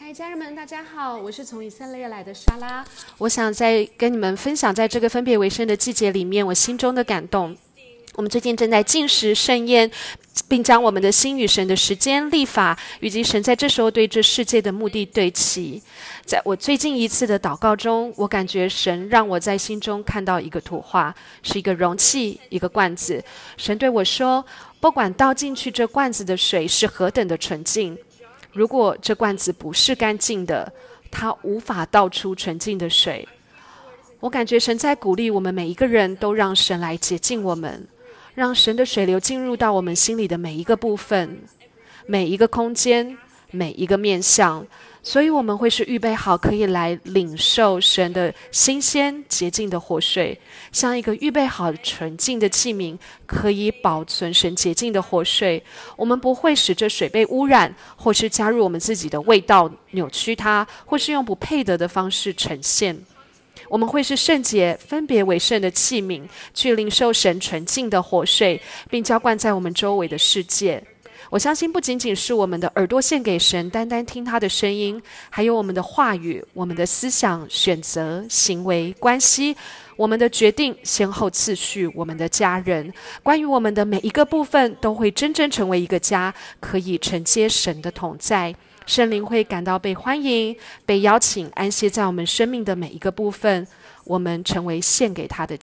嗨，家人们，大家好，我是从以色列来的莎拉。我想在跟你们分享，在这个分别为圣的季节里面，我心中的感动。我们最近正在禁食盛宴，并将我们的心与神的时间、立法，以及神在这时候对这世界的目的对齐。在我最近一次的祷告中，我感觉神让我在心中看到一个图画，是一个容器，一个罐子。神对我说，不管倒进去这罐子的水是何等的纯净，如果这罐子不是干净的，它无法倒出纯净的水。我感觉神在鼓励我们每一个人都让神来洁净我们，让神的水流进入到我们心里的每一个部分、每一个空间、每一个面向，所以我们会是预备好可以来领受神的新鲜洁净的活水，像一个预备好纯净的器皿，可以保存神洁净的活水。我们不会使这水被污染，或是加入我们自己的味道扭曲它，或是用不配得的方式呈现。我们会是圣洁分别为圣的器皿，去领受神纯净的活水，并浇灌在我们周围的世界。我相信不仅仅是我们的耳朵献给神，单单听他的声音，还有我们的话语、我们的思想、选择、行为、关系，我们的决定、先后次序，我们的家人，关于我们的每一个部分，都会真正成为一个家，可以承接神的同在。圣灵会感到被欢迎、被邀请，安歇在我们生命的每一个部分，我们成为献给他的